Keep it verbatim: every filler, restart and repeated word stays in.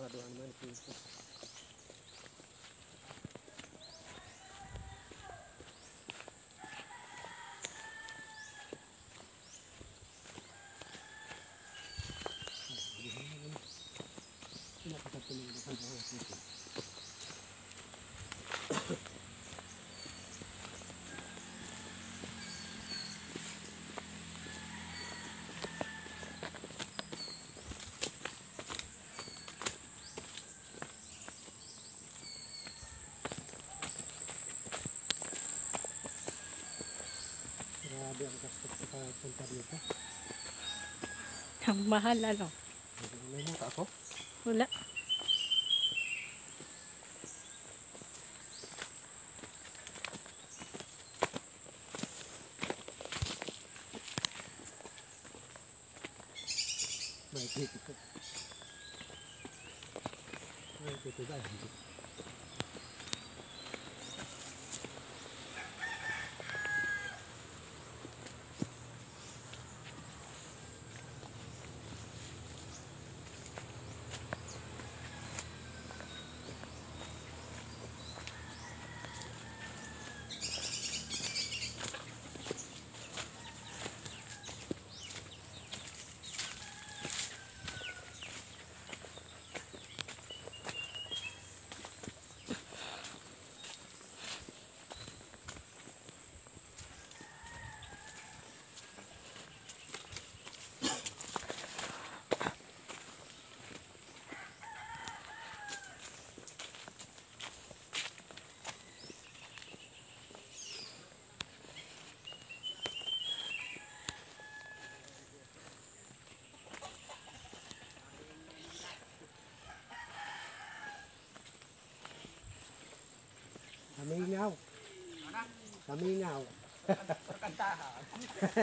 Nakaduan man pinto. Nakakatuloy na sa pinto. Grabe ang gastos sa punta dito. Ang mahal ano? May muta ako? Wala. May tito ko. May tito dahil. Kamingaw. Kamingaw.